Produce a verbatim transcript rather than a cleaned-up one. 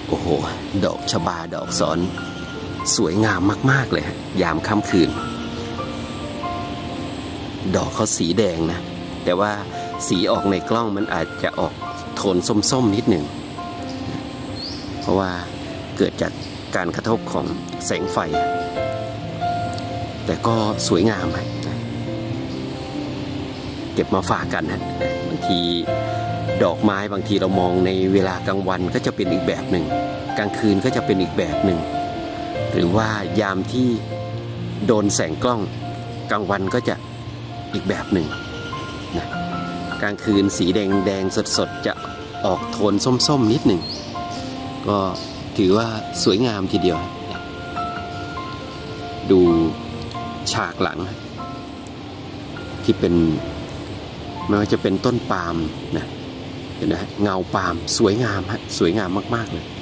โอ้โหดอกชบาดอกสอนสวยงามมากๆเลยฮะยามค่ำคืนดอกเขาสีแดงนะแต่ว่าสีออกในกล้องมันอาจจะออกโทนส้มๆนิดหนึ่งเพราะว่าเกิดจากการกระทบของแสงไฟแต่ก็สวยงามฮะเก็บมาฝากกันนะบางทีดอกไม้บางทีเรามองในเวลากลางวันก็จะเป็นอีกแบบหนึ่งกลางคืนก็จะเป็นอีกแบบหนึ่งหรือว่ายามที่โดนแสงกล้องกลางวันก็จะอีกแบบหนึ่งนะกลางคืนสีแดงแดงสดๆจะออกโทนส้มๆนิดหนึ่งก็ถือว่าสวยงามทีเดียวดูฉากหลังที่เป็นไม่ว่าจะเป็นต้นปาล์มนะเห็นไหมเงาปาล์มสวยงามฮะสวยงามมากๆเลย